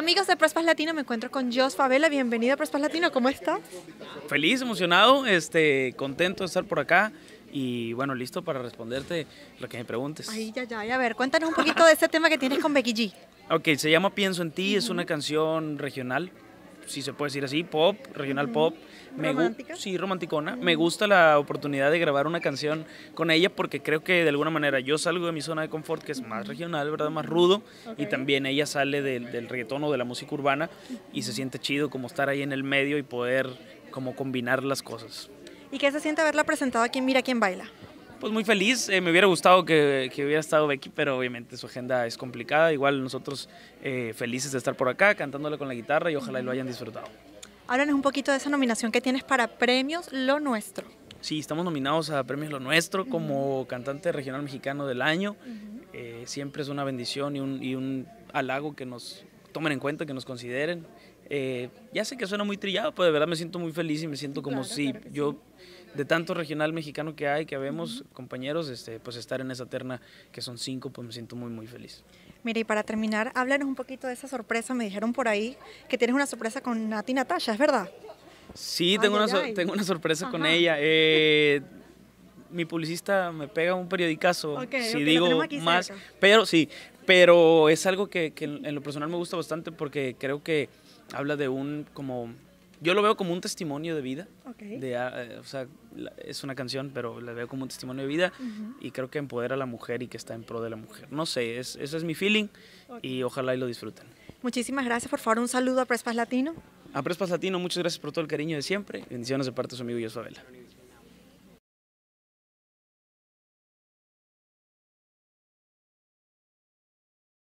Amigos de Press Paz Latino, me encuentro con Jos Favela. Bienvenido a Press Paz Latino, ¿cómo está? Feliz, emocionado, contento de estar por acá y bueno, listo para responderte lo que me preguntes. Ay, a ver, cuéntanos un poquito de ese tema que tienes con Becky G. Ok, se llama Pienso en ti, es una canción regional, si se puede decir así, pop, regional pop. ¿Romántica? Sí, romanticona. Me gusta la oportunidad de grabar una canción con ella porque creo que de alguna manera yo salgo de mi zona de confort, que es más regional, ¿verdad? Más rudo, y también ella sale del reggaetón o de la música urbana y se siente chido como estar ahí en el medio y poder como combinar las cosas. ¿Y qué se siente haberla presentado aquí en Mira Quién Baila? Pues muy feliz, me hubiera gustado que hubiera estado Becky, pero obviamente su agenda es complicada. Igual nosotros felices de estar por acá cantándole con la guitarra y ojalá y lo hayan disfrutado. Háblanos un poquito de esa nominación que tienes para Premios Lo Nuestro. Sí, estamos nominados a Premios Lo Nuestro como cantante regional mexicano del año. Siempre es una bendición y un halago que nos tomen en cuenta, que nos consideren. Ya sé que suena muy trillado, pero de verdad me siento muy feliz y me siento como si yo, de tanto regional mexicano que hay, que habemos compañeros, pues estar en esa terna que son 5, pues me siento muy muy feliz. Mira, y para terminar, háblanos un poquito de esa sorpresa. Me dijeron por ahí que tienes una sorpresa con Nati Natasha, ¿es verdad? Sí, tengo una sorpresa con ella. Mi publicista me pega un periodicazo, si digo más, cerca. Pero sí, pero es algo que en lo personal me gusta bastante porque creo que habla de yo lo veo como un testimonio de vida, o sea, es una canción, pero la veo como un testimonio de vida y creo que empodera a la mujer y que está en pro de la mujer. No sé, ese es mi feeling y ojalá y lo disfruten. Muchísimas gracias, por favor, un saludo a Press Paz Latino. A Press Paz Latino, muchas gracias por todo el cariño de siempre. Bendiciones de parte de su amigo Jos Favela.